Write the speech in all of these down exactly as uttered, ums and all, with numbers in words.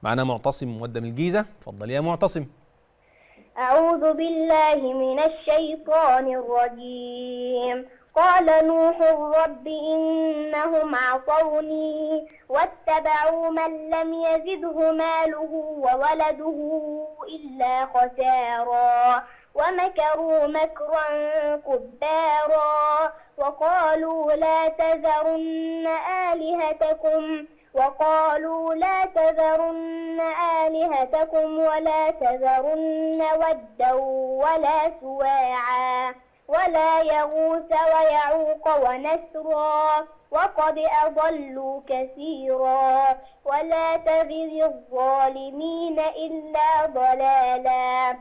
معنا معتصم مودة من الجيزة. اتفضل يا معتصم. أعوذ بالله من الشيطان الرجيم. قال نوح رب إنهم عصوني واتبعوا من لم يزده ماله وولده إلا خسارا ومكروا مكرا كبارا وقالوا لا تذرن آلهتكم وقالوا لا تذرن آلهتكم ولا تذرن ودا ولا سواعا ولا يغوث ويعوق ونسرا وقد أضلوا كثيرا ولا تزد الظالمين إلا ضلالا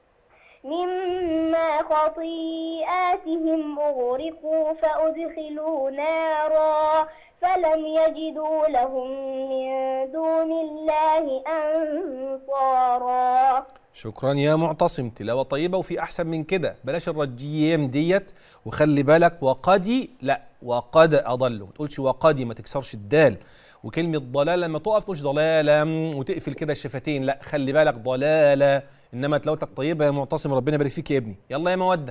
مما خطيئاتهم أغرقوا فأدخلوا نارا فلم يجدوا لهم من دون الله أنصارا. شكرا يا معتصم، تلاوة طيبة. وفي أحسن من كده، بلاش الرجيم ديت، وخلي بالك وقد لا وقد أضلوا، ما تقولش وقد، ما تكسرش الدال. وكلمة ضلالة لما تقف تقولش ضلالة وتقفل كده الشفتين، لا خلي بالك ضلالة. إنما تلاوتك طيبة يا معتصم، ربنا يبارك فيك يا ابني. يلا يا مودة.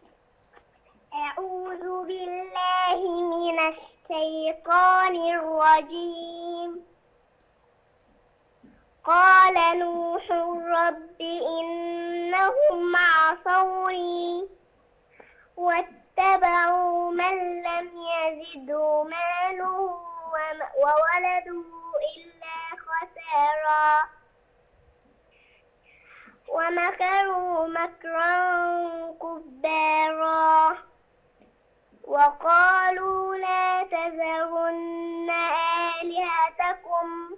أعوذ بالله من الشيطان الرجيم. قال نوح رب إنهم عصوني واتبعوا من لم يزده ماله وولده إلا خسارا ومكروا مكرا كبارا وقالوا لا تذرن آلهتكم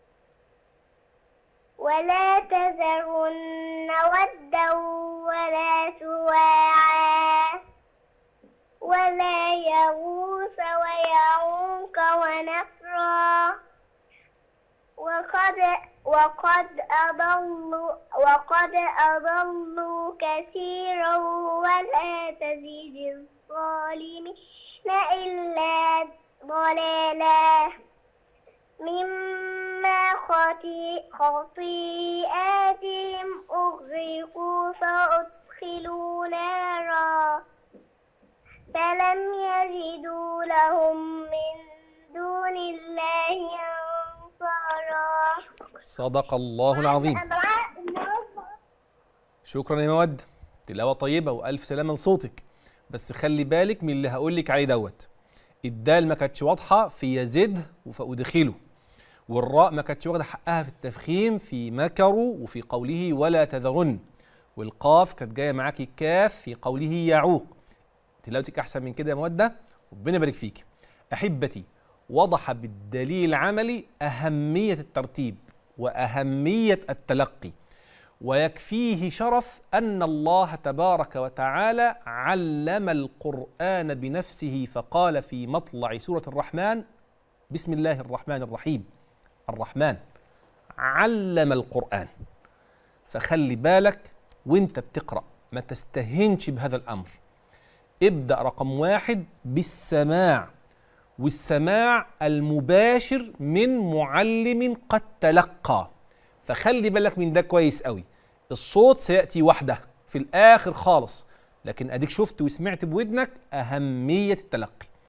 ولا تذرن ودا ولا سواعا ولا يغوث ويعوق ونسرا وقد وقد أضلوا وقد أضلوا كثيرا ولا تزيد الظالمين إلا ضلالا مما خطيئاتهم أغرقوا فأدخلوا نارا فلم يجدوا لهم من دون الله أنصارا. صدق الله العظيم. شكرا يا مودة، تلاوة طيبة وألف سلامة لصوتك. بس خلي بالك من اللي هقول لك عليه دوت. الدال ما كانتش واضحة في يزد وفأدخله، والراء ما كانتش واخدة حقها في التفخيم في مكروا وفي قوله ولا تذرن، والقاف كانت جاية معاكي كاف في قوله يعوق. تلاوتك أحسن من كده يا مودة، ربنا يبارك فيك. أحبتي، وضح بالدليل العملي أهمية الترتيب وأهمية التلقي، ويكفيه شرف أن الله تبارك وتعالى علم القرآن بنفسه، فقال في مطلع سورة الرحمن بسم الله الرحمن الرحيم. الرحمن علم القرآن. فخلي بالك وانت بتقرأ ما تستهنش بهذا الأمر. ابدأ رقم واحد بالسماع، والسماع المباشر من معلم قد تلقى. فخلي بالك من ده كويس قوي. الصوت سيأتي وحده في الآخر خالص، لكن أديك شفت وسمعت بودنك أهمية التلقي.